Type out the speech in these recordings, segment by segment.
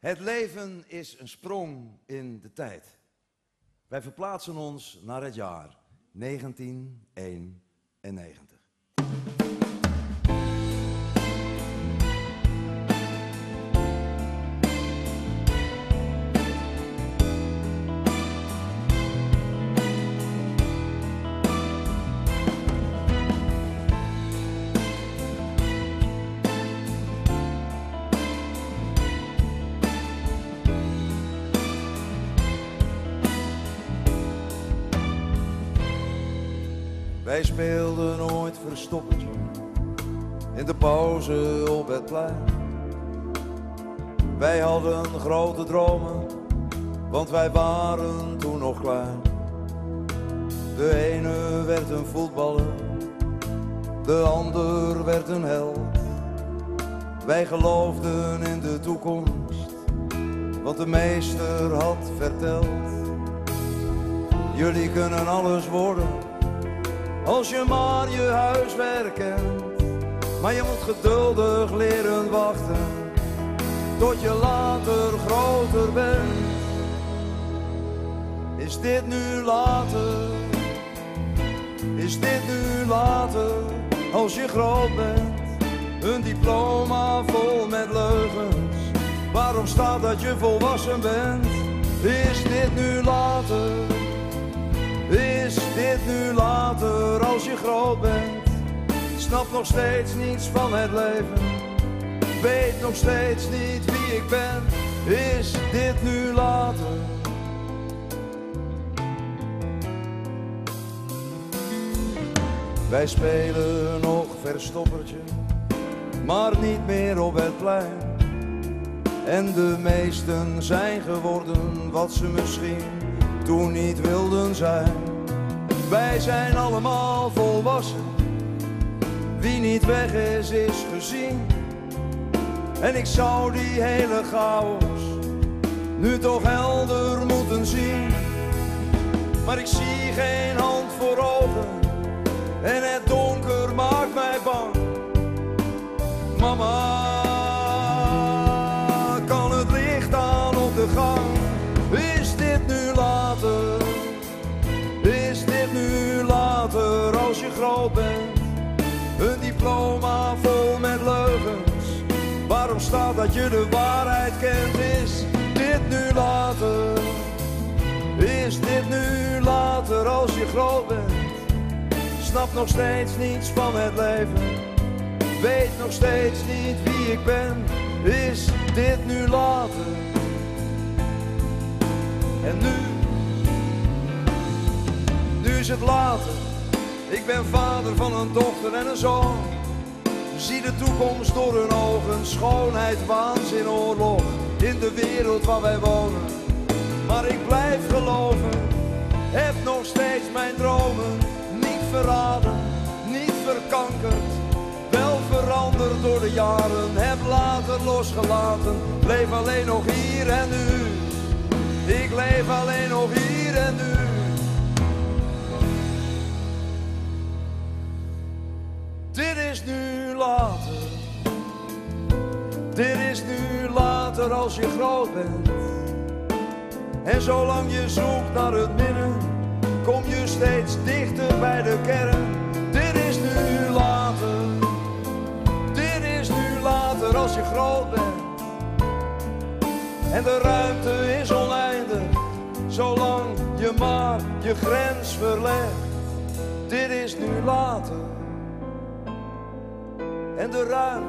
Het leven is een sprong in de tijd. Wij verplaatsen ons naar het jaar 1991. Wij speelden nooit verstoppertje in de pauze op het plein. Wij hadden grote dromen, want wij waren toen nog klein. De ene werd een voetballer, de ander werd een held. Wij geloofden in de toekomst, want de meester had verteld. Jullie kunnen alles worden, als je maar je huiswerk kent. Maar je moet geduldig leren wachten, tot je later groter bent. Is dit nu later? Is dit nu later? Als je groot bent, een diploma vol met leugens. Waarom staat dat je volwassen bent? Is dit nu later? Is dit nu later als je groot bent? Snap nog steeds niets van het leven, weet nog steeds niet wie ik ben. Is dit nu later? Wij spelen nog verstoppertje, maar niet meer op het plein. En de meesten zijn geworden wat ze misschien toen niet wilden zijn. Wij zijn allemaal volwassen, wie niet weg is, is gezien. En ik zou die hele chaos nu toch helder moeten zien. Maar ik zie geen hand voor ogen en het donker maakt mij bang. Mama, kan het licht aan op de gang? Is dit nu later? Is dit nu later als je groot bent? Een diploma vol met leugens. Waarom staat dat je de waarheid kent? Is dit nu later? Is dit nu later als je groot bent? Snap nog steeds niets van het leven, weet nog steeds niet wie ik ben. Is dit nu later? En nu is het later. Ik ben vader van een dochter en een zoon. Zie de toekomst door hun ogen. Schoonheid, waanzin, oorlog in de wereld waar wij wonen. Maar ik blijf geloven, heb nog steeds mijn dromen. Niet verraden, niet verkankerd, wel veranderd door de jaren. Heb later losgelaten, leef alleen nog hier en nu. Ik leef alleen nog hier en nu. Dit is nu later. Dit is nu later als je groot bent. En zolang je zoekt naar het midden, kom je steeds dichter bij de kern. Dit is nu later. Dit is nu later als je groot bent. En de ruimte is oneindig, zolang je maar je grens verlegt. Dit is nu later. En de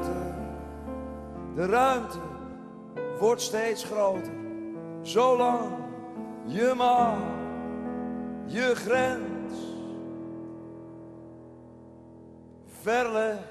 ruimte wordt steeds groter, zolang je maar je grens verlegt.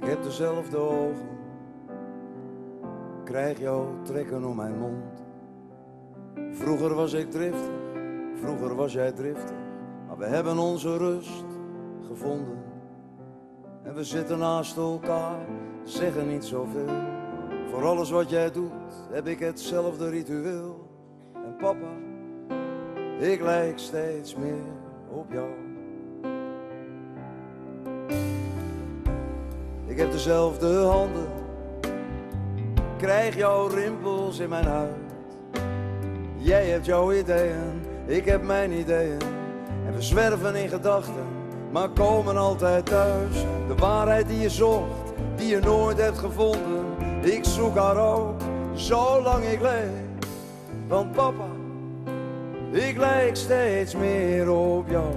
Ik heb dezelfde ogen, krijg jouw trekken om mijn mond. Vroeger was ik driftig, vroeger was jij driftig, maar we hebben onze rust gevonden. En we zitten naast elkaar, zeggen niet zoveel. Voor alles wat jij doet, heb ik hetzelfde ritueel. En papa, ik lijk steeds meer op jou. Ik heb dezelfde handen, krijg jouw rimpels in mijn huid. Jij hebt jouw ideeën, ik heb mijn ideeën. En we zwerven in gedachten, maar komen altijd thuis. De waarheid die je zocht, die je nooit hebt gevonden. Ik zoek haar ook, zolang ik leef. Want papa, ik lijk steeds meer op jou.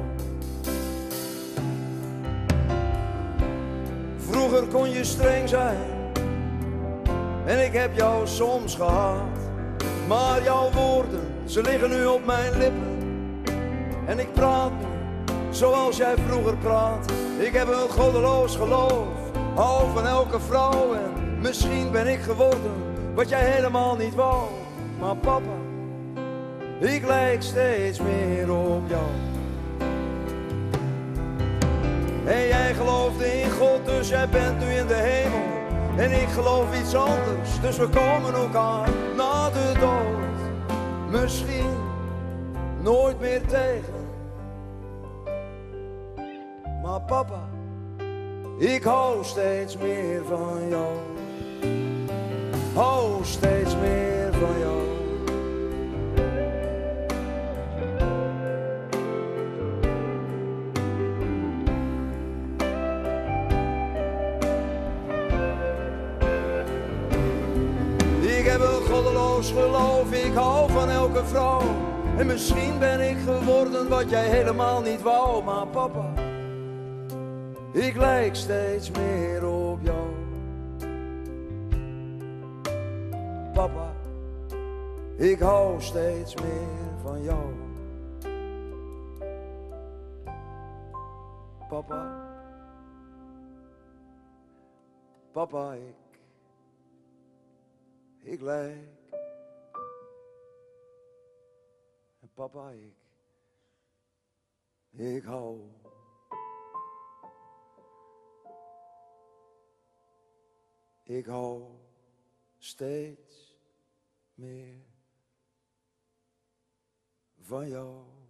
Vroeger kon je streng zijn en ik heb jou soms gehaat. Maar jouw woorden, ze liggen nu op mijn lippen. En ik praat nu zoals jij vroeger praat. Ik heb een goddeloos geloof, hou van elke vrouw. En misschien ben ik geworden wat jij helemaal niet wou. Maar papa, ik lijk steeds meer op jou. En jij geloofde in God, dus jij bent nu in de hemel. En ik geloof iets anders, dus we komen elkaar na de dood misschien nooit meer tegen. Maar papa, ik hou steeds meer van jou. Hou steeds meer van jou. Ik heb een goddeloos geloof, ik hou van elke vrouw. En misschien ben ik geworden wat jij helemaal niet wou. Maar papa, ik lijk steeds meer op jou. Papa, ik hou steeds meer van jou. Papa, papa, ik lijk. En papa, ik hou. Ik hou steeds meer van jou.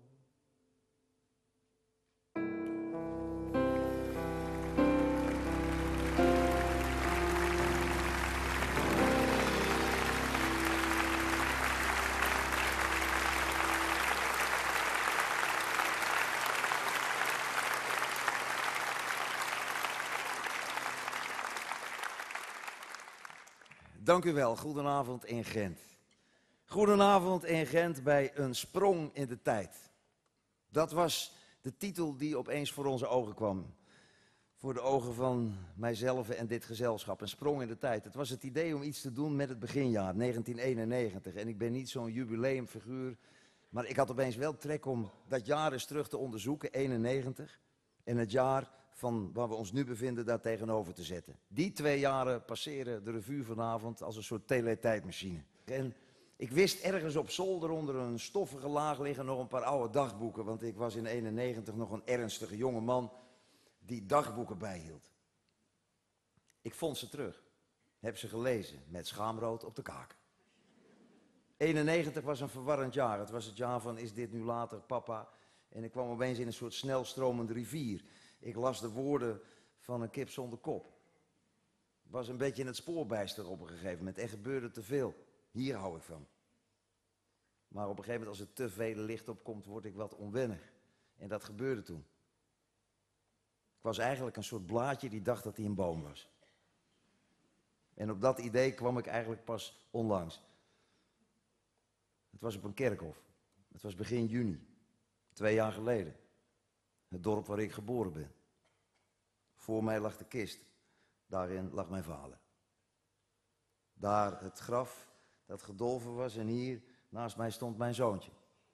Dank u wel, goedenavond in Gent. Goedenavond in Gent bij Een Sprong in de Tijd. Dat was de titel die opeens voor onze ogen kwam. Voor de ogen van mijzelf en dit gezelschap. Een sprong in de tijd. Het was het idee om iets te doen met het beginjaar, 1991. En ik ben niet zo'n jubileumfiguur, maar ik had opeens wel trek om dat jaar eens terug te onderzoeken, 91. En het jaar van waar we ons nu bevinden daar tegenover te zetten. Die 2 jaren passeren de revue vanavond als een soort teletijdmachine. En ik wist ergens op zolder onder een stoffige laag liggen nog een paar oude dagboeken. Want ik was in 91 nog een ernstige jonge man die dagboeken bijhield. Ik vond ze terug. Heb ze gelezen met schaamrood op de kaak. 91 was een verwarrend jaar. Het was het jaar van is dit nu later papa? En ik kwam opeens in een soort snelstromende rivier. Ik las de woorden van een kip zonder kop. Was een beetje in het spoorbijster op een gegeven moment. Er gebeurde te veel. Hier hou ik van. Maar op een gegeven moment als er te veel licht op komt, word ik wat onwennig. En dat gebeurde toen. Ik was eigenlijk een soort blaadje die dacht dat hij een boom was. En op dat idee kwam ik eigenlijk pas onlangs. Het was op een kerkhof. Het was begin juni. 2 jaar geleden. Het dorp waar ik geboren ben. Voor mij lag de kist. Daarin lag mijn vader. Daar het graf dat gedolven was en hier naast mij stond mijn zoontje.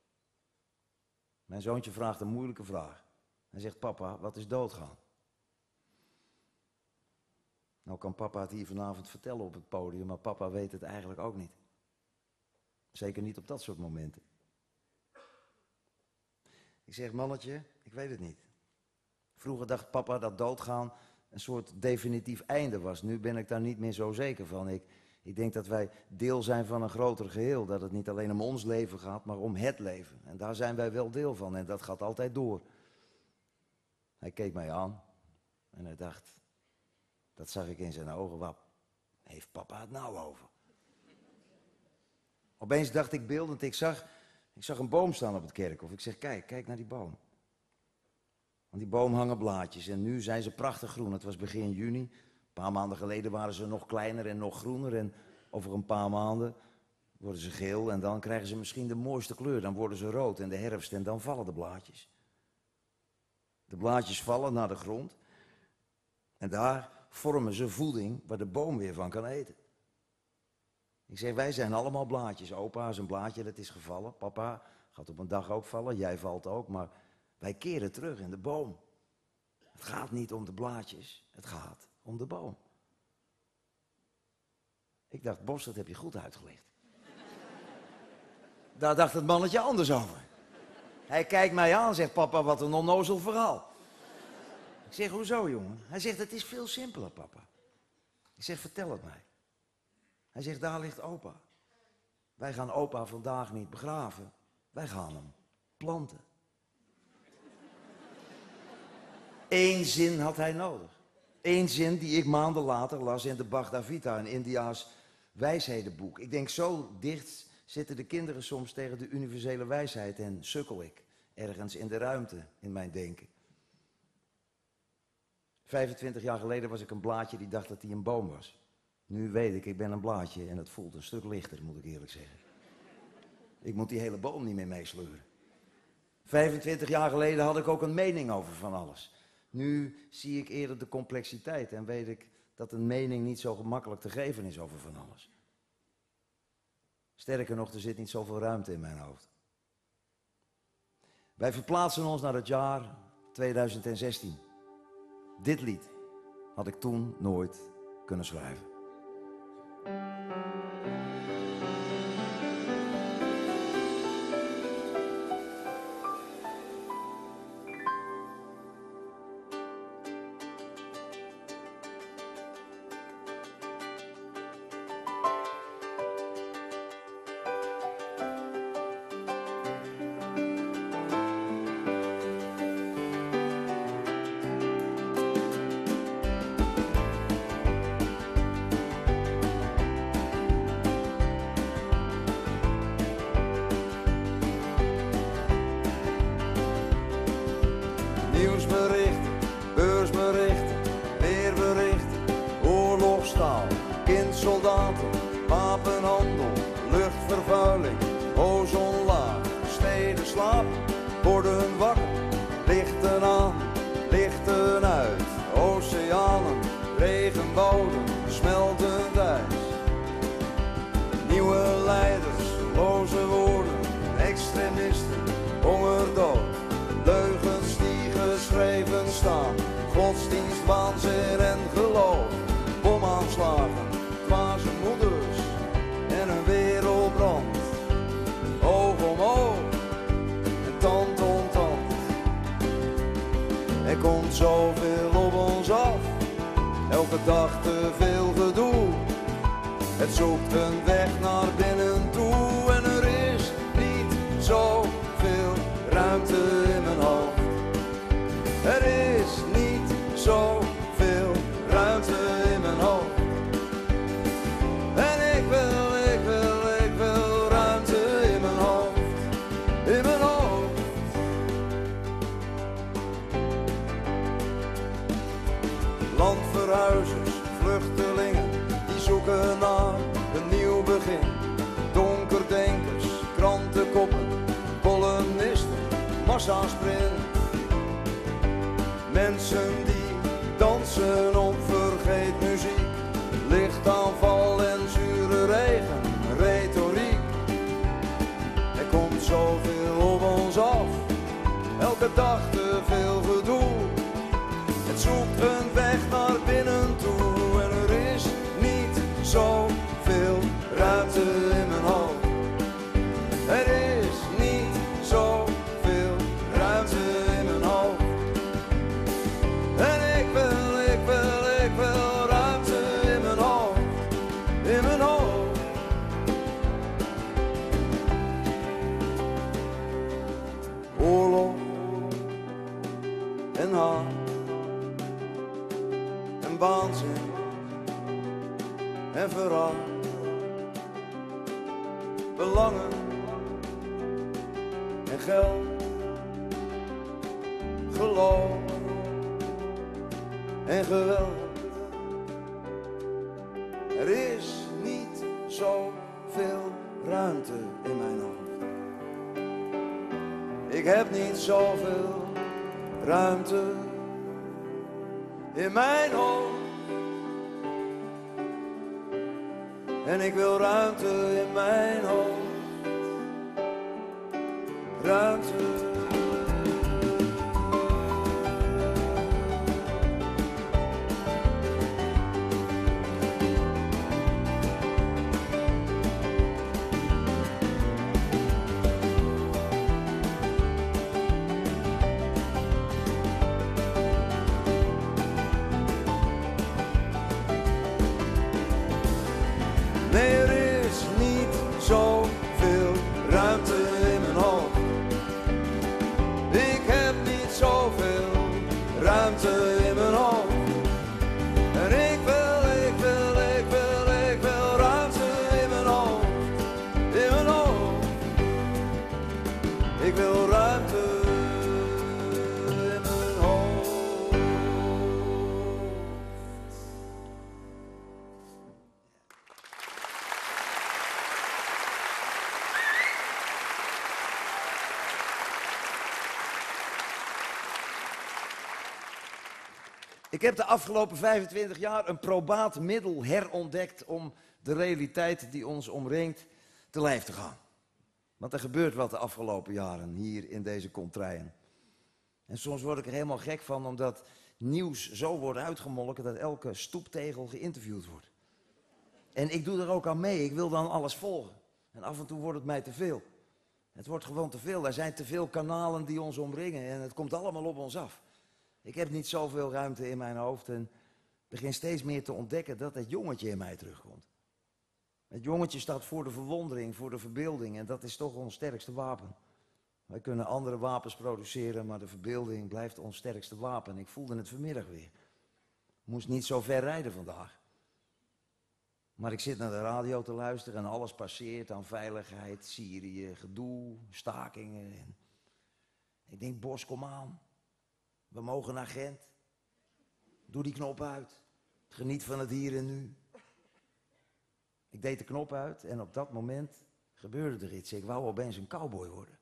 Mijn zoontje vraagt een moeilijke vraag. Hij zegt, papa, wat is doodgaan? Nou kan papa het hier vanavond vertellen op het podium, maar papa weet het eigenlijk ook niet. Zeker niet op dat soort momenten. Ik zeg, mannetje, ik weet het niet. Vroeger dacht papa dat doodgaan een soort definitief einde was. Nu ben ik daar niet meer zo zeker van. Ik denk dat wij deel zijn van een groter geheel. Dat het niet alleen om ons leven gaat, maar om het leven. En daar zijn wij wel deel van en dat gaat altijd door. Hij keek mij aan en hij dacht, dat zag ik in zijn ogen, waar heeft papa het nou over? Opeens dacht ik beeldend, ik zag een boom staan op het kerkhof. Ik zeg, kijk naar die boom. Aan die boom hangen blaadjes en nu zijn ze prachtig groen. Het was begin juni. Een paar maanden geleden waren ze nog kleiner en nog groener. En over een paar maanden worden ze geel en dan krijgen ze misschien de mooiste kleur. Dan worden ze rood in de herfst en dan vallen de blaadjes. De blaadjes vallen naar de grond. En daar vormen ze voeding waar de boom weer van kan eten. Ik zeg, wij zijn allemaal blaadjes. Opa is een blaadje, dat is gevallen. Papa gaat op een dag ook vallen, jij valt ook. Maar wij keren terug in de boom. Het gaat niet om de blaadjes, het gaat om de boom. Ik dacht, Bos, dat heb je goed uitgelegd. Daar dacht het mannetje anders over. Hij kijkt mij aan en zegt, papa, wat een onnozel verhaal. Ik zeg, hoezo, jongen? Hij zegt, het is veel simpeler, papa. Ik zeg, vertel het mij. Hij zegt, daar ligt opa. Wij gaan opa vandaag niet begraven. Wij gaan hem planten. Eén zin had hij nodig. Eén zin die ik maanden later las in de Bhagavad Gita, een Indiaas wijshedenboek. Ik denk, zo dicht zitten de kinderen soms tegen de universele wijsheid en sukkel ik ergens in de ruimte in mijn denken. 25 jaar geleden was ik een blaadje die dacht dat hij een boom was. Nu weet ik ben een blaadje en het voelt een stuk lichter, moet ik eerlijk zeggen. Ik moet die hele boom niet meer meesleuren. 25 jaar geleden had ik ook een mening over van alles. Nu zie ik eerder de complexiteit en weet ik dat een mening niet zo gemakkelijk te geven is over van alles. Sterker nog, er zit niet zoveel ruimte in mijn hoofd. Wij verplaatsen ons naar het jaar 2016. Dit lied had ik toen nooit kunnen schrijven. Nieuwsberichten, beursberichten, weerberichten, oorlogstaal, kindsoldaten, wapenhandel, luchtvervuiling, ozonlaag, steden slapen, worden wakker, lichten aan, lichten uit, oceanen, regenwouden, smeltend ijs. Nieuwe leiders, loze woorden, extremisten, hongerdood, leugens die geschreven staan, godsdienst, waanzin en geloof, bomaanslagen, dwaze moeders en een wereldbrand. Oog om oog en tand om tand. Er komt zoveel op ons af, elke dag te veel gedoe. Het zoekt een weg naar binnen toe en er is niet zoveel ruimte in mijn hoofd. Er is niet zoveel ruimte in mijn hoofd. En ik wil ruimte in mijn hoofd. In mijn hoofd. Landverhuizers, vluchtelingen, die zoeken naar een nieuw begin. Donkerdenkers, krantenkoppen, columnisten, massasprint. Mensen die dansen op vergeetmuziek, lichtaanval en zure regen, retoriek. Er komt zoveel op ons af, elke dag te veel gedoe. Het zoekt een weg naar binnen toe en en haat en waanzin en verraad, belangen en geld, geloof en geweld. Er is niet zoveel ruimte in mijn hoofd. Ik heb niet zoveel ruimte in mijn hoofd. En ik wil ruimte in mijn hoofd. Ruimte. Nee, er is niet zoveel ruimte in mijn hoofd. Ik heb niet zoveel ruimte in mijn hoofd. En ik wil ruimte in mijn hoofd. In mijn hoofd. Ik wil ruimte in mijn hoofd. Ik heb de afgelopen 25 jaar een probaat middel herontdekt om de realiteit die ons omringt te lijf te gaan. Want er gebeurt wat de afgelopen jaren hier in deze contraien. En soms word ik er helemaal gek van, omdat nieuws zo wordt uitgemolken dat elke stoeptegel geïnterviewd wordt. En ik doe er ook aan mee, ik wil dan alles volgen. En af en toe wordt het mij te veel. Het wordt gewoon te veel, er zijn te veel kanalen die ons omringen en het komt allemaal op ons af. Ik heb niet zoveel ruimte in mijn hoofd en begin steeds meer te ontdekken dat het jongetje in mij terugkomt. Het jongetje staat voor de verwondering, voor de verbeelding en dat is toch ons sterkste wapen. Wij kunnen andere wapens produceren, maar de verbeelding blijft ons sterkste wapen. Ik voelde het vanmiddag weer. Moest niet zo ver rijden vandaag. Maar ik zit naar de radio te luisteren en alles passeert aan veiligheid, Syrië, gedoe, stakingen. En ik denk, Bos, kom aan. We mogen naar Gent. Doe die knop uit. Geniet van het hier en nu. Ik deed de knop uit en op dat moment gebeurde er iets. Ik wou opeens een cowboy worden.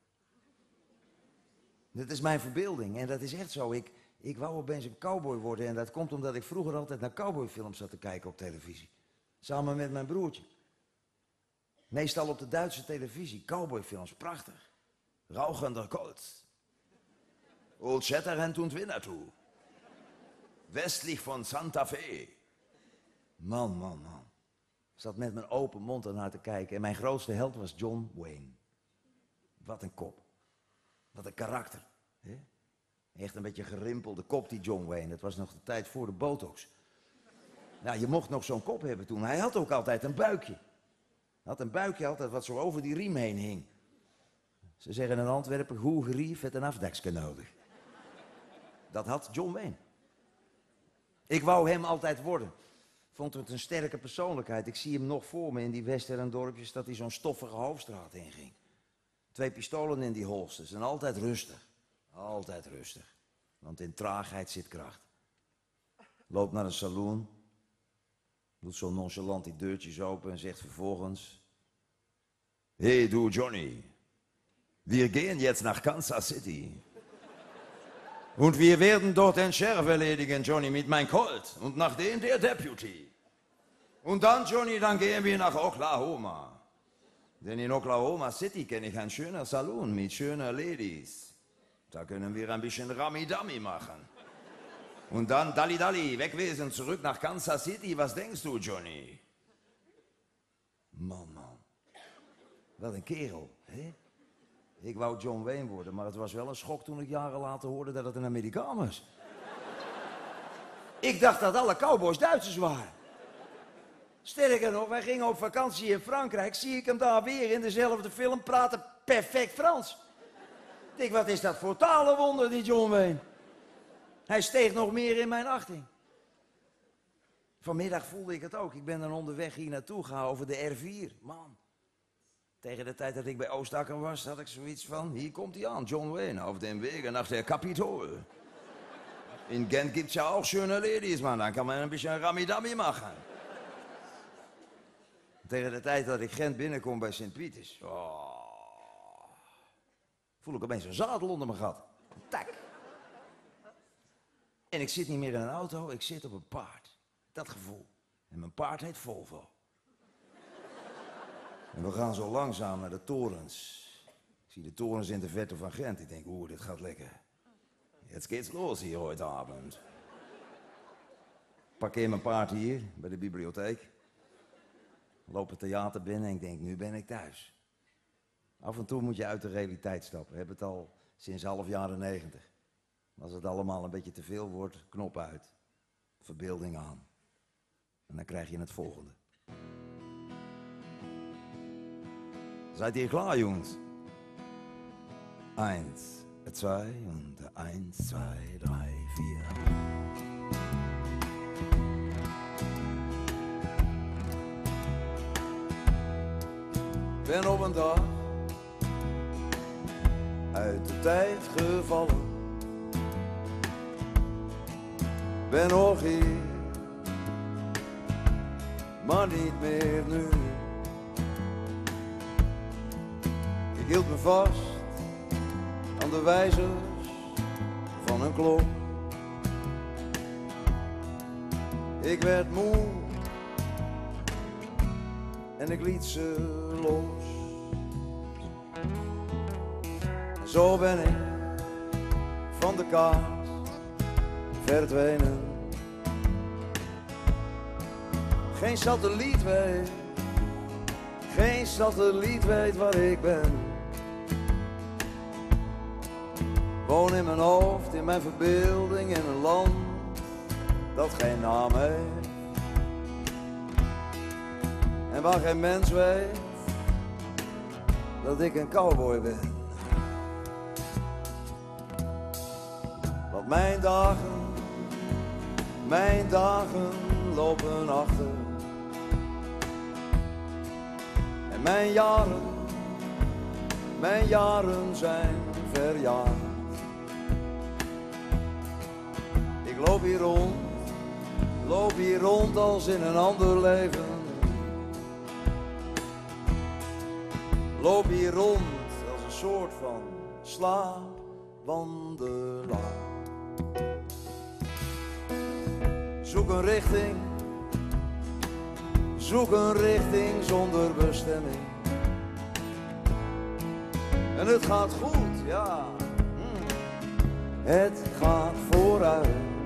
Dat is mijn verbeelding en dat is echt zo. Ik wou opeens een cowboy worden en dat komt omdat ik vroeger altijd naar cowboyfilms zat te kijken op televisie. Samen met mijn broertje. Meestal op de Duitse televisie. Cowboyfilms, prachtig. Rauchender Colt. Old Shatterhand und Winnetou. Westlich von Santa Fe. Man, man, man. Ik zat met mijn open mond ernaar te kijken en mijn grootste held was John Wayne. Wat een kop. Wat een karakter. Hè? Echt een beetje gerimpelde kop die John Wayne. Het was nog de tijd voor de botox. Nou, je mocht nog zo'n kop hebben toen. Hij had ook altijd een buikje. Hij had een buikje altijd wat zo over die riem heen hing. Ze zeggen in Antwerpen, hoe gerief het een afdeksken nodig. Dat had John Wayne. Ik wou hem altijd worden. Vond het een sterke persoonlijkheid. Ik zie hem nog voor me in die Western-dorpjes dat hij zo'n stoffige hoofdstraat inging. 2 pistolen in die holsters en altijd rustig. Altijd rustig. Want in traagheid zit kracht. Loopt naar een saloon. Doet zo nonchalant die deurtjes open en zegt vervolgens... Hey du Johnny, wir gehen jetzt nach Kansas City. Und wir werden dort den Sheriff erledigen, Johnny, mit mein Colt. Und nach dem der Deputy. Und dann, Johnny, dann gehen wir nach Oklahoma. Denn in Oklahoma City kenne ich ein schöner Saloon mit schöner Ladies. Da können wir ein bisschen Rami-Dami machen. Und dann Dalli-Dalli, wegwezen, zurück nach Kansas City. Was denkst du, Johnny? Man, man. Wat een kerel, hè? Ik wou John Wayne worden, maar het was wel een schok toen ik jaren later hoorde dat het een Amerikaan was. Ik dacht dat alle cowboys Duitsers waren. Sterker nog, wij gingen op vakantie in Frankrijk, zie ik hem daar weer in dezelfde film praten perfect Frans. Ik denk, wat is dat voor talenwonder, die John Wayne? Hij steeg nog meer in mijn achting. Vanmiddag voelde ik het ook. Ik ben dan onderweg hier naartoe gegaan over de R4. Man, tegen de tijd dat ik bij Oostakker was, had ik zoiets van... Hier komt hij aan, John Wayne, auf dem Wege nach der Kapitol. In Gent gibt's ja auch schöne Ladies, man. Dan kan man een beetje ramidami maken. Tegen de tijd dat ik Gent binnenkom bij Sint-Pieters... voel ik opeens een zadel onder mijn gat. Tak. En ik zit niet meer in een auto, ik zit op een paard. Dat gevoel. En mijn paard heet Volvo. En we gaan zo langzaam naar de torens. Ik zie de torens in de verte van Gent. Ik denk, dit gaat lekker. Jetzt geht's los hier heute Abend. Parkeer mijn paard hier, bij de bibliotheek. Loop het theater binnen en ik denk, nu ben ik thuis. Af en toe moet je uit de realiteit stappen. We hebben het al sinds half jaren 90. Als het allemaal een beetje te veel wordt, knop uit. Verbeelding aan. En dan krijg je het volgende. Seid ihr klar, Jungs? 1, 2 und 1, 2, 3, 4. Ben op een dag uit de tijd gevallen. Ben nog hier, maar niet meer nu. Ik hield me vast aan de wijzers van een klok. Ik werd moe en ik liet ze los. En zo ben ik van de kaart verdwenen. Geen satelliet weet waar ik ben. Woon in mijn hoofd, in mijn verbeelding, in een land dat geen naam heeft. En waar geen mens weet dat ik een cowboy ben. Want mijn dagen lopen achter. En mijn jaren zijn verjaard. Ik loop hier rond als in een ander leven. Loop hier rond als een soort van slaapwandelaar. Zoek een richting zonder bestemming. En het gaat goed, ja. Het gaat vooruit.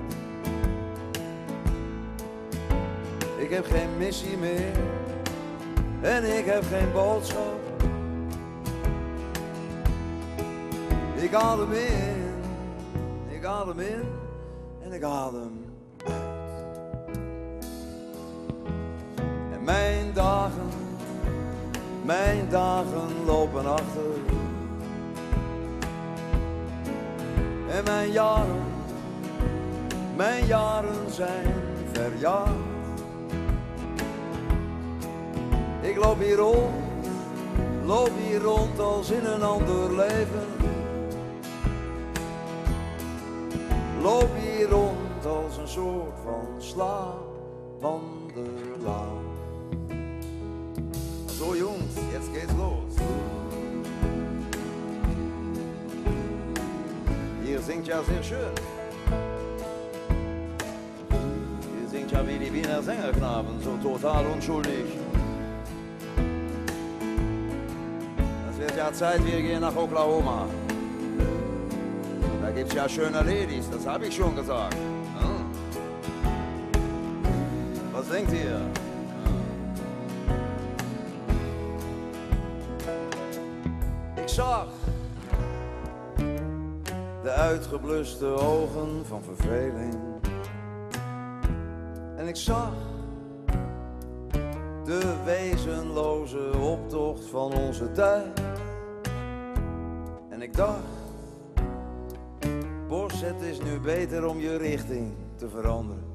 Ik heb geen missie meer. En ik heb geen boodschap. Ik adem in en ik adem uit. En mijn dagen lopen achter. En mijn jaren zijn verjaard. Ik loop hier rond als in een ander leven. Loop hier rond als een soort van slaapwandelaar. So Jungs, jetzt geht's los. Ihr singt ja sehr schön. Ihr singt ja wie die Wiener Sängerknaben, so total unschuldig. Es wird ja Zeit, wir gehen nach Oklahoma. Da gibt's ja schöne Ladies, das habe ich schon gesagt. Hm? Was denkt ihr? Ik zag de uitgebluste ogen van verveling. En ik zag de wezenloze optocht van onze tijd. En ik dacht, Jongens, het is nu beter om je richting te veranderen.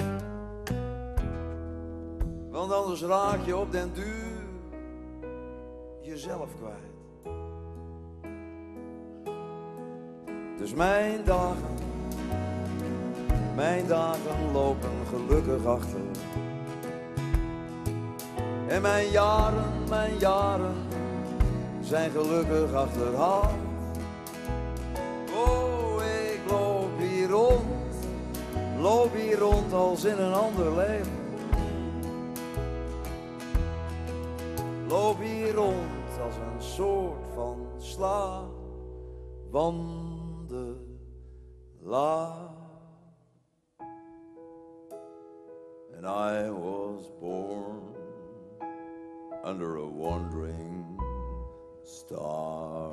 Want anders raak je op den duur jezelf kwijt. Dus mijn dagen lopen gelukkig achter. En mijn jaren zijn gelukkig achterhaald. Oh, ik loop hier rond als in een ander leven. Loop hier rond als een soort van slaapwandelaar. And I was born under a wandering star.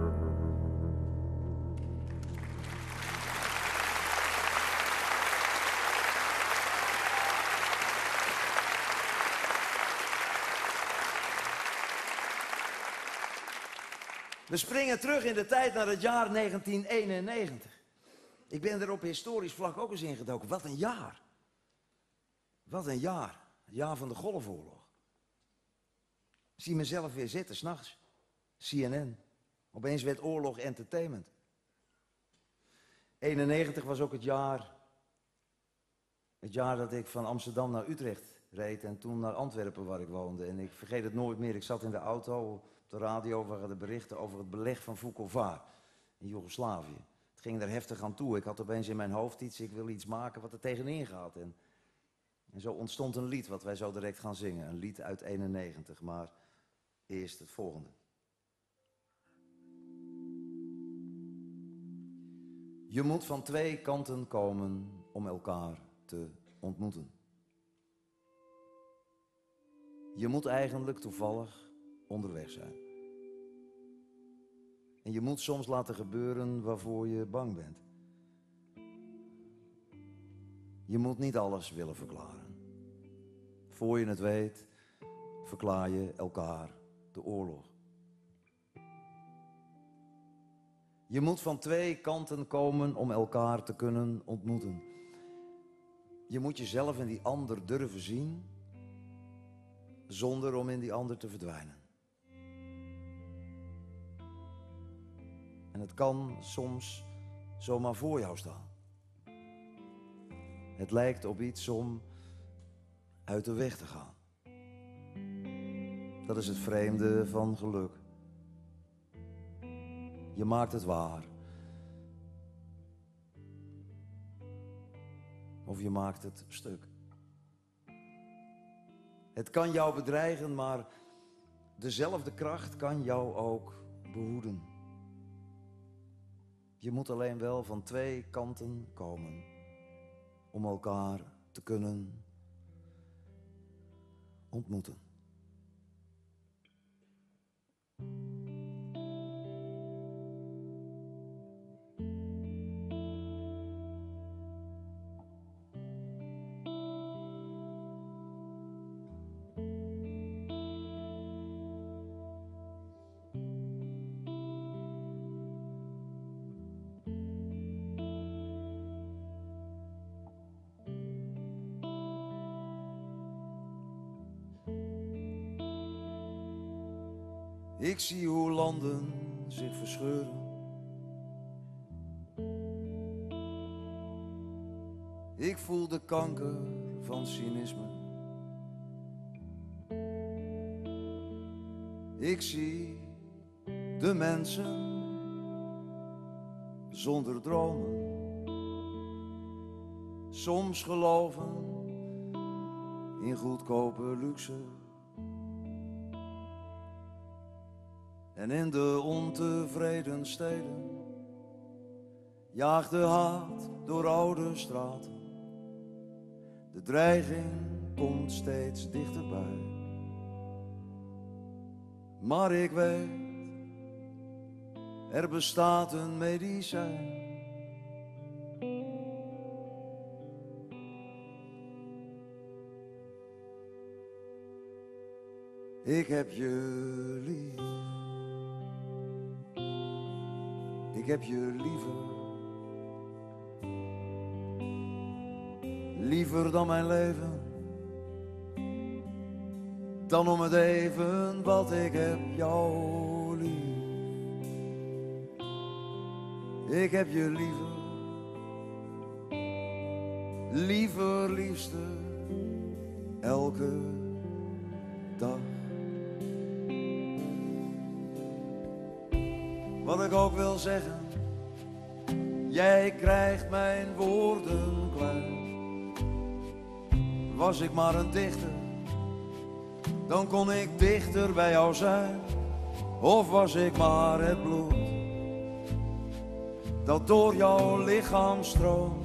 We springen terug in de tijd naar het jaar 1991. Ik ben er op historisch vlak ook eens ingedoken. Wat een jaar. Wat een jaar. Het jaar van de Golfoorlog. Ik zie mezelf weer zitten, 's nachts. CNN. Opeens werd oorlog entertainment. 91 was ook het jaar dat ik van Amsterdam naar Utrecht reed en toen naar Antwerpen waar ik woonde. En ik vergeet het nooit meer. Ik zat in de auto, op de radio waren de berichten over het beleg van Vukovar in Joegoslavië. Het ging er heftig aan toe. Ik had opeens in mijn hoofd iets, ik wil iets maken wat er tegenin gaat. En zo ontstond een lied wat wij zo direct gaan zingen. Een lied uit 91, maar eerst het volgende. Je moet van twee kanten komen om elkaar te ontmoeten. Je moet eigenlijk toevallig onderweg zijn. En je moet soms laten gebeuren waarvoor je bang bent. Je moet niet alles willen verklaren. Voor je het weet, verklaar je elkaar de oorlog. Je moet van twee kanten komen om elkaar te kunnen ontmoeten. Je moet jezelf in die ander durven zien, zonder om in die ander te verdwijnen. En het kan soms zomaar voor jou staan. Het lijkt op iets om uit de weg te gaan. Dat is het vreemde van geluk. Je maakt het waar. Of je maakt het stuk. Het kan jou bedreigen, maar dezelfde kracht kan jou ook behoeden. Je moet alleen wel van twee kanten komen om elkaar te kunnen ontmoeten. Ik zie hoe landen zich verscheuren. Ik voel de kanker van cynisme. Ik zie de mensen zonder dromen. Soms geloven in goedkope luxe. En in de ontevreden steden jaagt de haat door oude straten. De dreiging komt steeds dichterbij. Maar ik weet, er bestaat een medicijn. Ik heb je lief. Ik heb je liever liever dan mijn leven. Dan om het even wat ik heb jou lief. Ik heb je liever, liever liefste, elke dag. Wat ik ook wil zeggen, jij krijgt mijn woorden klein. Was ik maar een dichter, dan kon ik dichter bij jou zijn. Of was ik maar het bloed dat door jouw lichaam stroomt.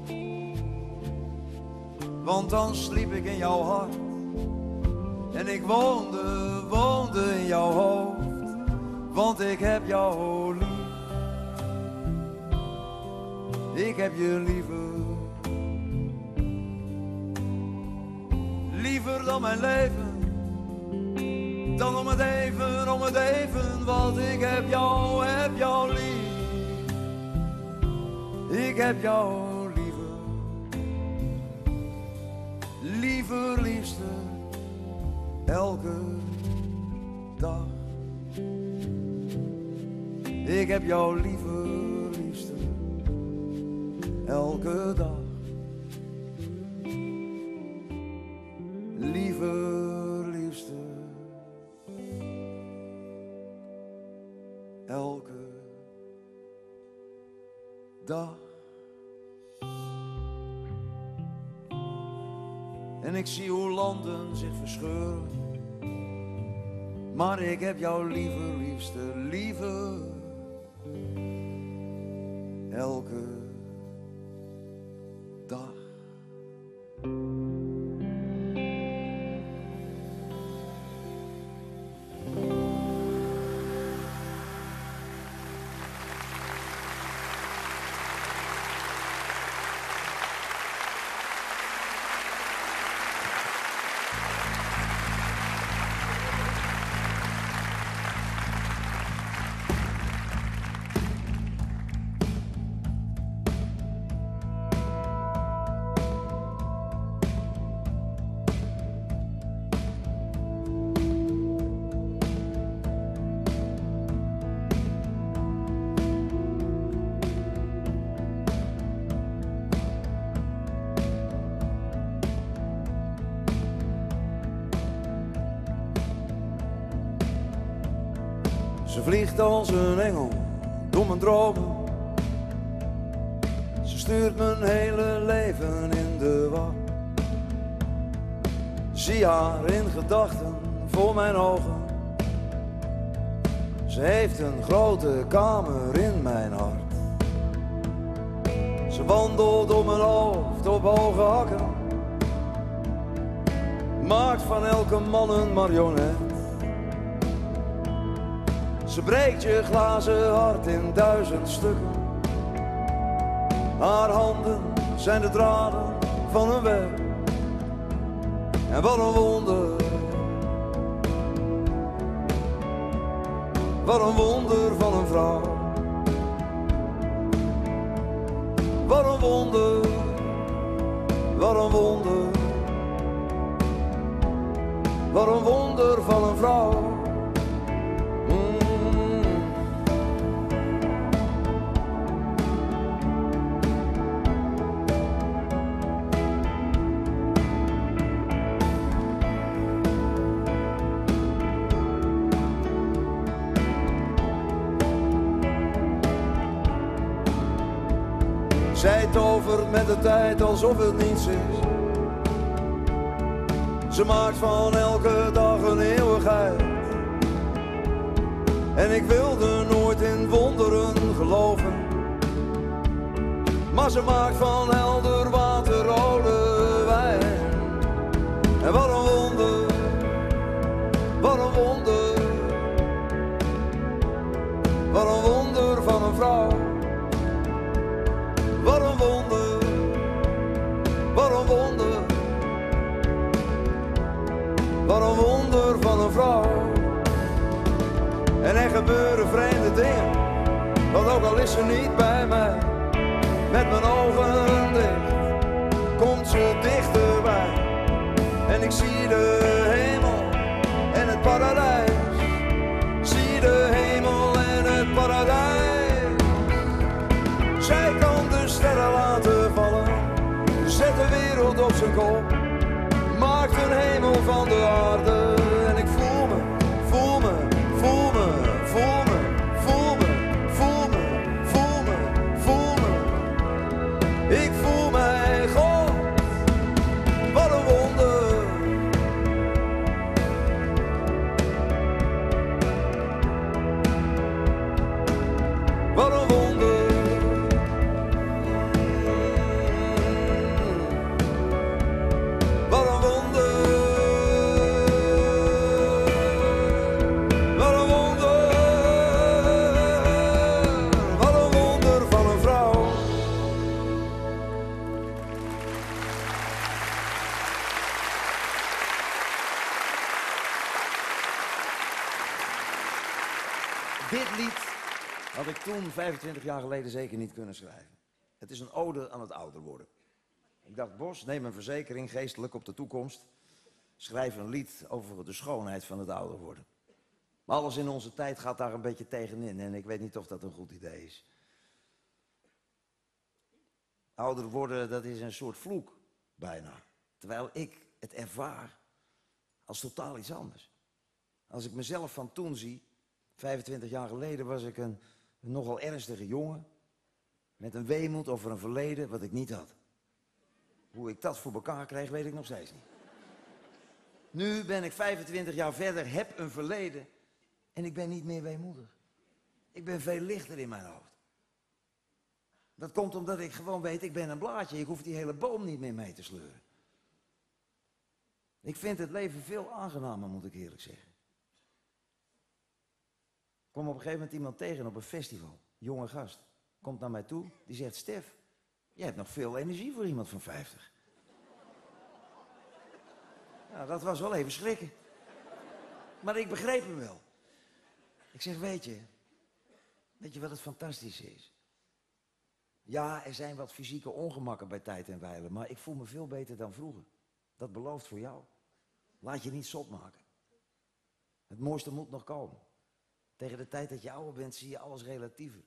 Want dan sliep ik in jouw hart en ik woonde in jouw hoofd. Want ik heb jou lief, ik heb je liever, liever dan mijn leven. Dan om het even, want ik heb jou lief. Ik heb jou liever, liever liefste, elke dag. Ik heb jou liever, liefste, elke dag. Liever, liefste, elke dag. En ik zie hoe landen zich verscheuren, maar ik heb jou liever, liefste, liever, elke dag. Ze vliegt als een engel door mijn dromen. Ze stuurt mijn hele leven in de war. Zie haar in gedachten voor mijn ogen. Ze heeft een grote kamer in mijn hart. Ze wandelt door mijn hoofd op hoge hakken. Maakt van elke man een marionet. Ze breekt je glazen hart in 1000 stukken. Haar handen zijn de draden van een web. En wat een wonder, wat een wonder van een vrouw. Wat een wonder, wat een wonder, wat een wonder van een vrouw. Zij tovert met de tijd alsof het niets is. Ze maakt van elke dag een eeuwigheid. En ik wilde nooit in wonderen geloven. Maar ze maakt van helder water rode wijn. En wat een wonder, wat een wonder, wat een wonder van een vrouw. Wat een wonder, wat een wonder, wat een wonder van een vrouw. En er gebeuren vreemde dingen, want ook al is ze niet bij mij. Met mijn ogen dicht, komt ze de wereld op zijn kop, maakt een hemel van de aarde. En ik voel me, voel me, voel me, voel me, voel me, voel me, voel me, voel me. Ik voel mij God, wat een wonder. Wat een wonder. Wat een wonder. Wat een wonder. Wat een wonder van een vrouw. Dit lied had ik toen, 25 jaar geleden, zeker niet kunnen schrijven. Het is een ode aan het ouder worden. Ik dacht, Bos, neem een verzekering geestelijk op de toekomst. Schrijf een lied over de schoonheid van het ouder worden. Maar alles in onze tijd gaat daar een beetje tegenin en ik weet niet of dat een goed idee is. Ouder worden, dat is een soort vloek, bijna. Terwijl ik het ervaar als totaal iets anders. Als ik mezelf van toen zie, 25 jaar geleden was ik een nogal ernstige jongen. Met een weemoed over een verleden wat ik niet had. Hoe ik dat voor elkaar kreeg, weet ik nog steeds niet. Nu ben ik 25 jaar verder, heb een verleden en ik ben niet meer weemoedig. Ik ben veel lichter in mijn hoofd. Dat komt omdat ik gewoon weet, ik ben een blaadje. Ik hoef die hele boom niet meer mee te sleuren. Ik vind het leven veel aangenamer, moet ik eerlijk zeggen. Ik kwam op een gegeven moment iemand tegen op een festival. Jonge gast. Komt naar mij toe. Die zegt, Stef, jij hebt nog veel energie voor iemand van 50. Nou, dat was wel even schrikken. Maar ik begreep hem wel. Ik zeg, weet je wat het fantastische is? Ja, er zijn wat fysieke ongemakken bij tijd en wijle, maar ik voel me veel beter dan vroeger. Dat belooft voor jou. Laat je niet zot maken. Het mooiste moet nog komen. Tegen de tijd dat je ouder bent, zie je alles relatiever.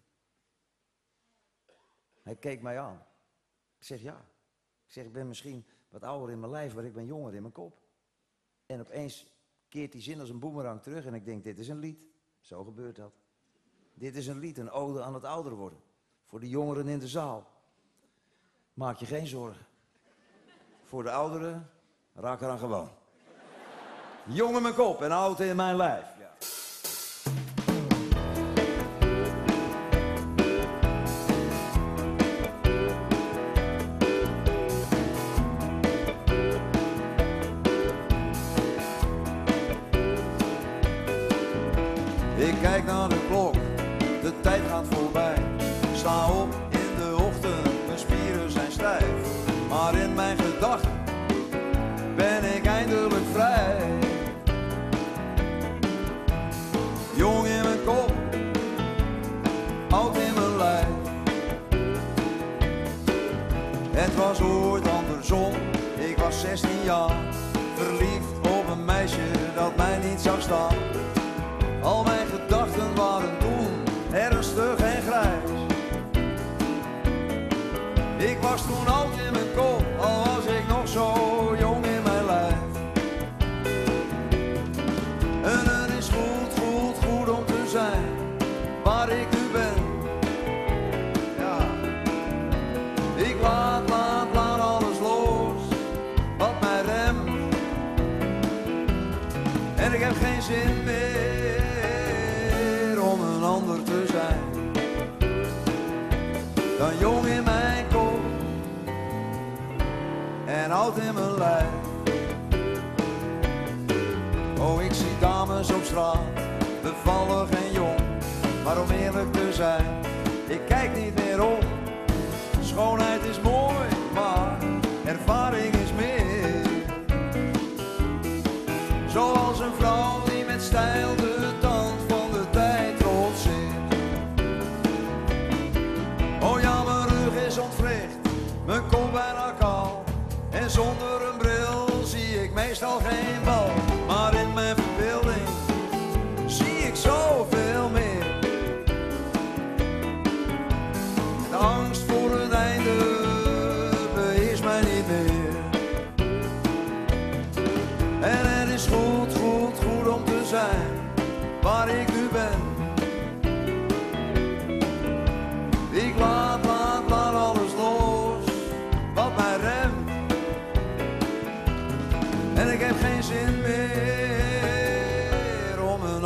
Hij keek mij aan. Ik zeg ja. Ik zeg, ik ben misschien wat ouder in mijn lijf, maar ik ben jonger in mijn kop. En opeens keert die zin als een boemerang terug en ik denk, dit is een lied. Zo gebeurt dat. Dit is een lied, een ode aan het ouder worden. Voor de jongeren in de zaal. Maak je geen zorgen. Voor de ouderen, raak eraan gewoon. Jong in mijn kop en oud in mijn lijf. Ja. Ik kijk naar de klok, de tijd gaat voorbij. Sta op in de ochtend, mijn spieren zijn stijf. Maar in mijn gedachten ben ik eindelijk vrij. Jong in mijn kop, oud in mijn lijf. Het was ooit andersom, ik was 16 jaar. Verliefd op een meisje dat mij niet zag staan. Al mijn gedachten waren toen ernstig en grijs. Ik was toen oud in mijn kop, al was ik nog zo jong in mijn lijf. En het is goed, goed, goed om te zijn waar ik nu ben. Ja, ik laat alles los wat mij remt. En ik heb geen zin meer om een ander te zijn dan jong in mijn kop en oud in mijn lijf. Oh, ik zie dames op straat, bevallig en jong, maar om eerlijk te zijn, ik kijk niet meer om. Schoonheid is mooi, maar ervaring is meer. Zoals een vrouw die met stijl de tand van de tijd trotseert. Oh ja, mijn rug is ontwricht, mijn kop bijna kaal. En zonder een bril zie ik meestal geen bal. Maar in mijn verbeelding zie ik zoveel meer. De angst voor het einde beheerst mij niet meer.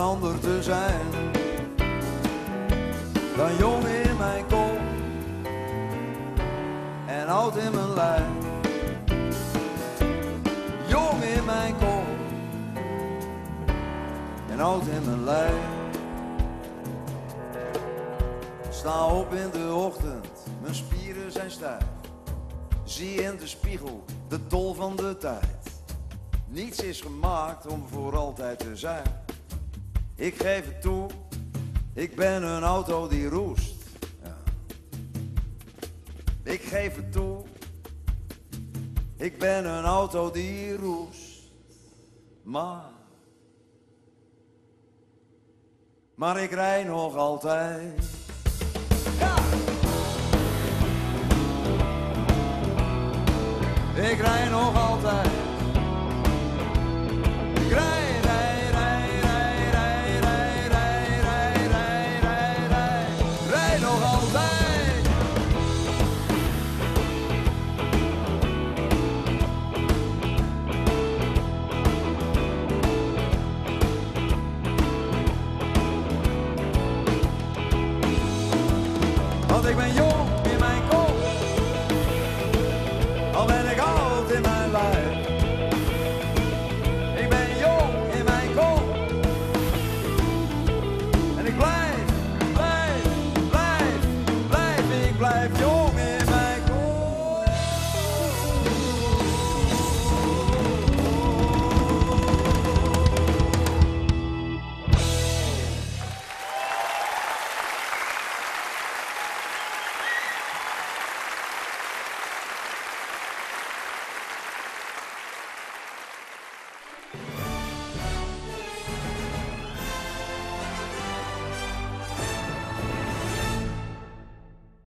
ander te zijn dan jong in mijn kop en oud in mijn lijf. Jong in mijn kop en oud in mijn lijf. Sta op in de ochtend, mijn spieren zijn stijf. Zie in de spiegel de tol van de tijd. Niets is gemaakt om voor altijd te zijn. Ik geef het toe, ik ben een auto die roest. Ja. Ik geef het toe, ik ben een auto die roest. Maar ik rij nog altijd. Ja! Ik rij nog altijd.